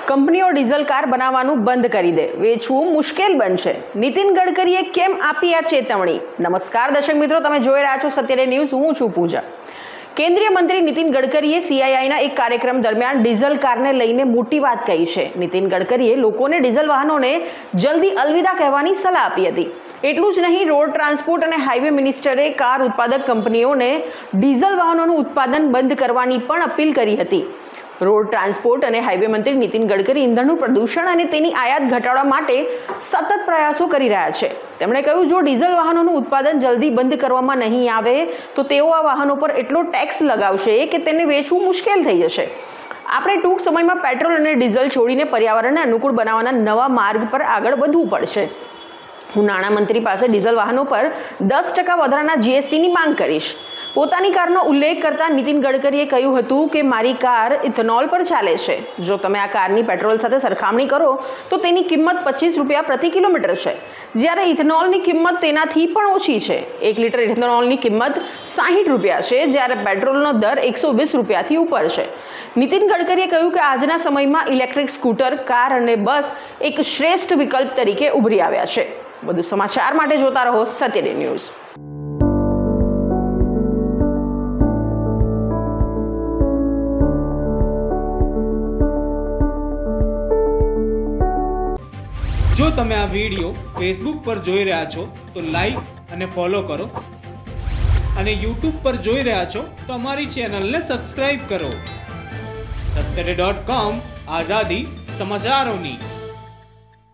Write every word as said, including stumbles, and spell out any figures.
કંપનીઓ diesel car બનાવવાનું બંધ કરી દે, વેચવું મુશ્કેલ બનશે. નીતિન ગડકરીએ કેમ આપી આ ચેતવણી? નમસ્કાર દર્શક મિત્રો, તમે જોઈ રહ્યા છો સત્ય ડે ન્યૂઝ. હું છું પૂજા. કેન્દ્રીય મંત્રી નીતિન ગડકરીએ સીઆઈઆઈના એક કાર્યક્રમ દરમિયાન ડીઝલ કારને લઈને મોટી વાત કહી છે. નીતિન ગડકરીએ લોકોને ડીઝલ વાહનોને જલ્દી અલવિદા કહેવાની સલાહ આપી હતી. એટલું જ નહીં, રોડ ટ્રાન્સપોર્ટ અને હાઈવે મિનિસ્ટરે કાર ઉત્પાદક કંપનીઓને ડીઝલ વાહનોનું ઉત્પાદન બંધ કરવાની પણ અપીલ કરી હતી. રોડ ટ્રાન્સપોર્ટ અને હાઈવે મંત્રી નીતિન ગડકરી ઇંધણનું પ્રદૂષણ અને તેની આયાત ઘટાડવા માટે સતત પ્રયાસો કરી રહ્યા છે. તેમણે કહ્યું, જો ડીઝલ વાહનોનું ઉત્પાદન જલ્દી બંધ કરવામાં નહીં આવે તો તેઓ આ વાહનો પર એટલો ટેક્સ લગાવશે કે તેને વેચવું મુશ્કેલ થઈ જશે. આપણે ટૂંક સમયમાં પેટ્રોલ અને ડીઝલ છોડીને પર્યાવરણને અનુકૂળ બનાવવાના નવા માર્ગ પર આગળ વધવું પડશે. હું નાણામંત્રી પાસે ડીઝલ વાહનો પર દસ ટકા વધારાના જીએસટીની માંગ કરીશ. પોતાની કારનો ઉલ્લેખ કરતા નીતિન ગડકરીએ કહ્યું હતું કે મારી કાર ઇથેનોલ પર ચાલે છે. જો તમે આ કારની પેટ્રોલ સાથે સરખામણી કરો તો તેની કિંમત પચીસ રૂપિયા પ્રતિ કિલોમીટર છે, જ્યારે ઇથેનોલની કિંમત તેનાથી પણ ઓછી છે. એક લીટર ઇથેનોલની કિંમત સાહીઠ રૂપિયા છે, જ્યારે પેટ્રોલનો દર એકસો વીસ રૂપિયાથી ઉપર છે. નીતિન ગડકરીએ કહ્યું કે આજના સમયમાં ઇલેક્ટ્રિક સ્કૂટર, કાર અને બસ એક શ્રેષ્ઠ વિકલ્પ તરીકે ઉભરી આવ્યા છે. વધુ સમાચાર માટે જોતા રહો સત્ય ડે ન્યૂઝ. જો તમે આ વિડીયો ફેસબુક પર જોઈ રહ્યા છો તો લાઈક અને ફોલો કરો, અને યુટ્યુબ પર જોઈ રહ્યા છો તો અમારી ચેનલને સબસ્ક્રાઇબ કરો. સત્ય ડે ડોટ કોમ, આઝાદી સમાચારોની.